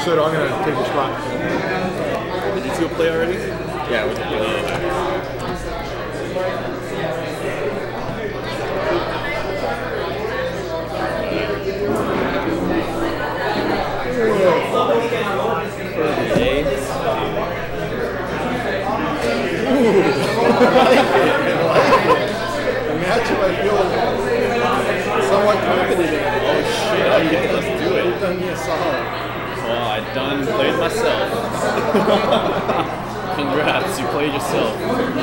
Soto, I'm gonna take your spot. Did you two play already? Yeah, we can play. The matchup I feel somewhat confident in. Oh shit, okay, let's do it. You've done me a solid. Well, I done played myself. Congrats, you played yourself.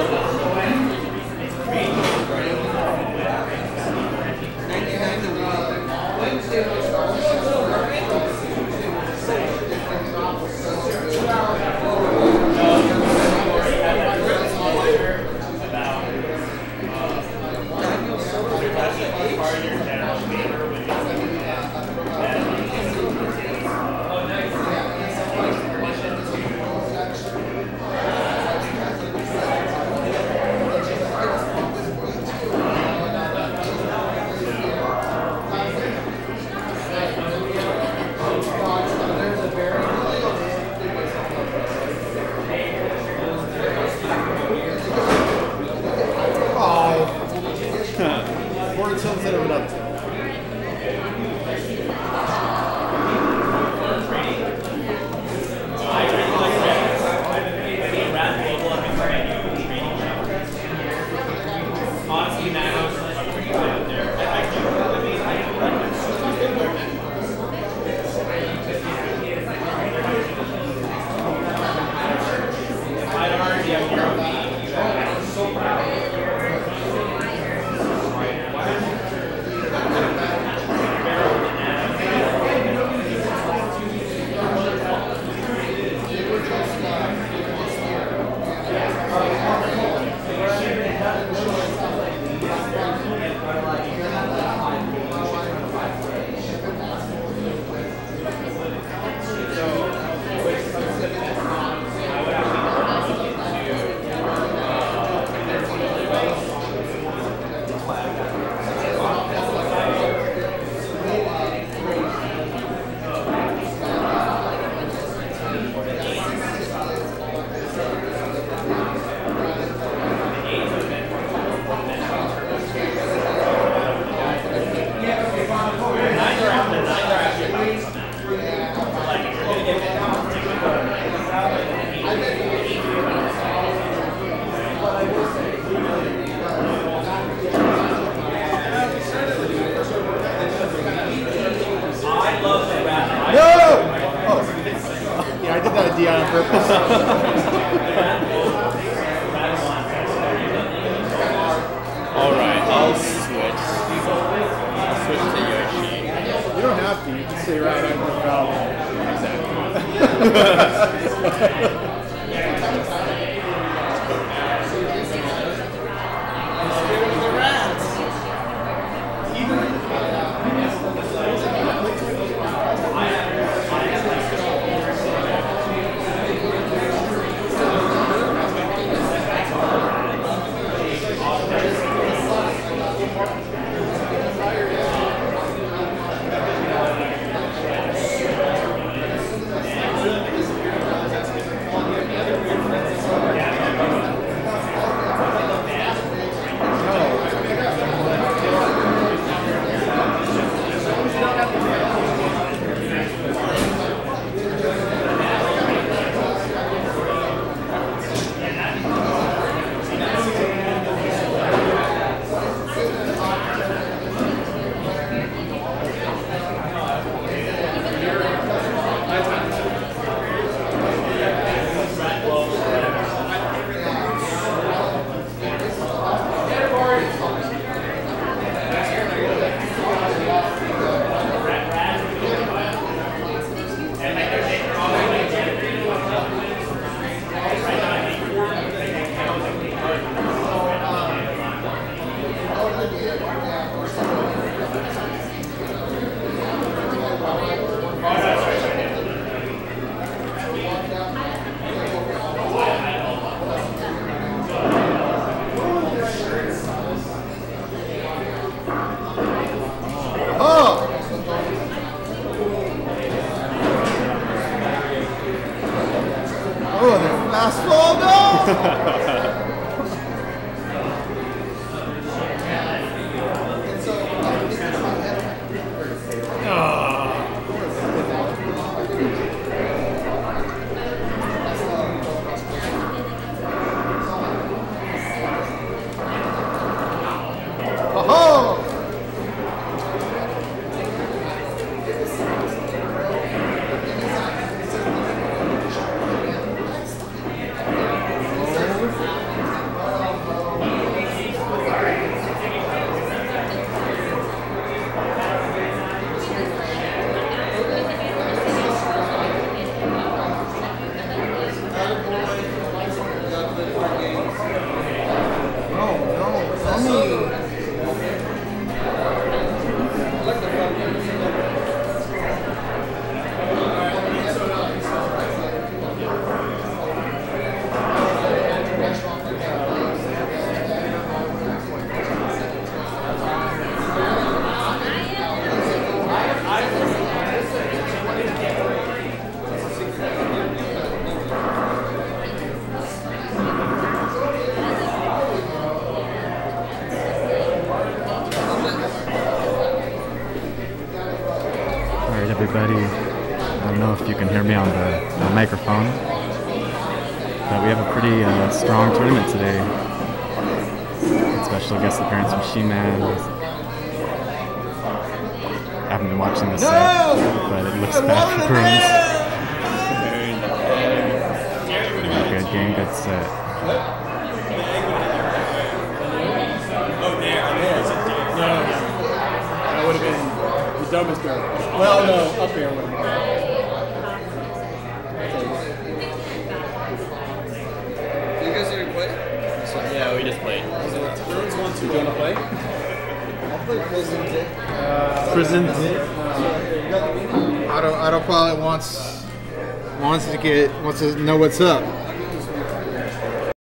on purpose. Alright, I'll switch. I'll switch to Yoshi. You don't have to, you can stay right on the foul. Exactly. Everybody, I don't know if you can hear me on the microphone, but we have a pretty strong tournament today. Special guest appearance from She-Man. I haven't been watching this set, but it looks bad for Bruins. Good game, good set. That would have been the dumbest girl. Well, no, up here. You guys didn't play? Yeah, we just played. Bruins want to. You want to play? I'll play Prison Dick. Prison. Autopilot wants to know what's up.